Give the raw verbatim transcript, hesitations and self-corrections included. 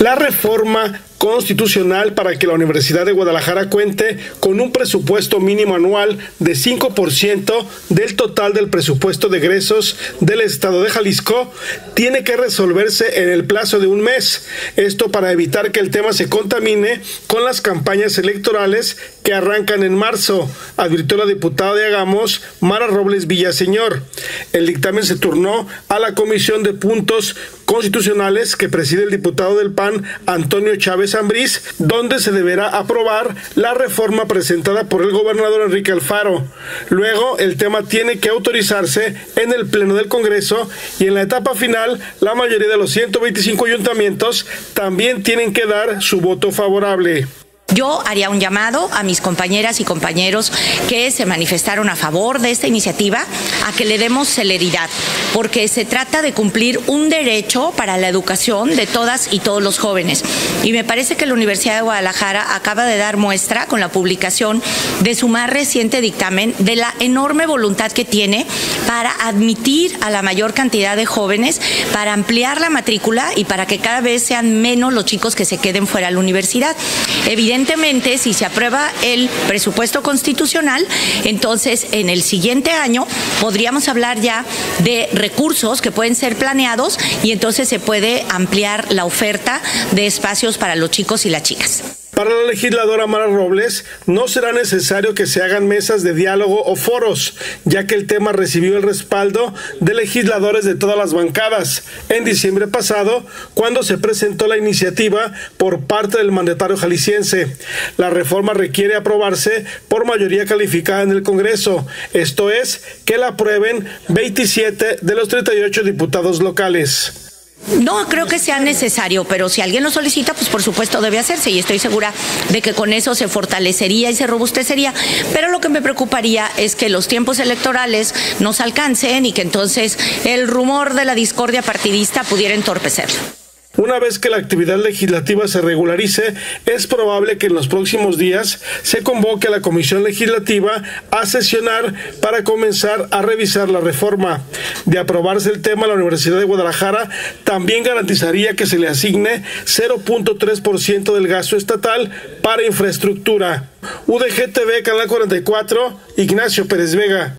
La reforma constitucional para que la Universidad de Guadalajara cuente con un presupuesto mínimo anual de cinco por ciento del total del presupuesto de egresos del Estado de Jalisco tiene que resolverse en el plazo de un mes. Esto para evitar que el tema se contamine con las campañas electorales que arrancan en marzo, advirtió la diputada de Agamos, Mara Robles Villaseñor. El dictamen se turnó a la Comisión de Puntos Constitucionales que preside el diputado del P A N, Antonio Chávez Ambriz, donde se deberá aprobar la reforma presentada por el gobernador Enrique Alfaro. Luego, el tema tiene que autorizarse en el Pleno del Congreso y en la etapa final, la mayoría de los ciento veinticinco ayuntamientos también tienen que dar su voto favorable. Yo haría un llamado a mis compañeras y compañeros que se manifestaron a favor de esta iniciativa a que le demos celeridad, porque se trata de cumplir un derecho para la educación de todas y todos los jóvenes. Y me parece que la Universidad de Guadalajara acaba de dar muestra con la publicación de su más reciente dictamen de la enorme voluntad que tiene para admitir a la mayor cantidad de jóvenes, para ampliar la matrícula y para que cada vez sean menos los chicos que se queden fuera de la universidad. Evidentemente, Evidentemente, si se aprueba el presupuesto constitucional, entonces en el siguiente año podríamos hablar ya de recursos que pueden ser planeados y entonces se puede ampliar la oferta de espacios para los chicos y las chicas. Para la legisladora Mara Robles, no será necesario que se hagan mesas de diálogo o foros, ya que el tema recibió el respaldo de legisladores de todas las bancadas en diciembre pasado, cuando se presentó la iniciativa por parte del mandatario jalisciense. La reforma requiere aprobarse por mayoría calificada en el Congreso, esto es, que la aprueben veintisiete de los treinta y ocho diputados locales. No creo que sea necesario, pero si alguien lo solicita, pues por supuesto debe hacerse y estoy segura de que con eso se fortalecería y se robustecería, pero lo que me preocuparía es que los tiempos electorales nos alcancen y que entonces el rumor de la discordia partidista pudiera entorpecerlo. Una vez que la actividad legislativa se regularice, es probable que en los próximos días se convoque a la Comisión Legislativa a sesionar para comenzar a revisar la reforma. De aprobarse el tema, la Universidad de Guadalajara también garantizaría que se le asigne cero punto tres por ciento del gasto estatal para infraestructura. U D G T V, Canal cuarenta y cuatro, Ignacio Pérez Vega.